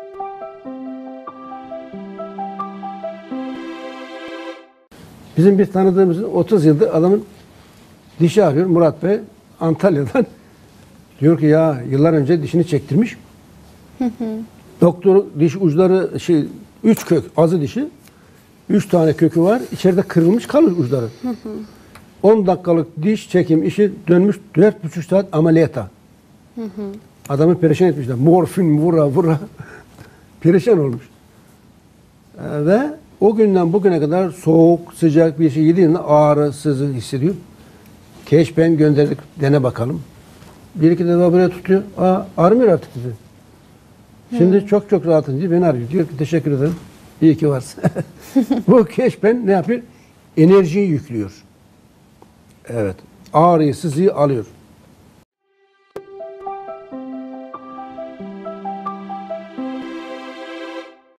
Bizim bir tanıdığımızın 30 yıldır adamın dişi ağrıyor, Murat Bey Antalya'dan. Diyor ki ya yıllar önce dişini çektirmiş. Doktor diş uçları 3 kök azı dişi. 3 tane kökü var. İçeride kırılmış kalmış uçları. 10 dakikalık diş çekim işi dönmüş 4,5 saat ameliyata. Adamı perişan etmişler. Morfin vura. Perişan olmuş. Ve o günden bugüne kadar soğuk, sıcak bir şey yediğinde ağrı, sızı hissediyor. Keşpen gönderdik, dene bakalım. Bir iki defa buraya tutuyor. Ağrımıyor artık bizi. Şimdi çok rahatım diye beni arıyor. Diyor ki teşekkür ederim. İyi ki varsın. Bu keşpen ne yapıyor? Enerjiyi yüklüyor. Evet. Ağrıyı, sızıyı alıyor.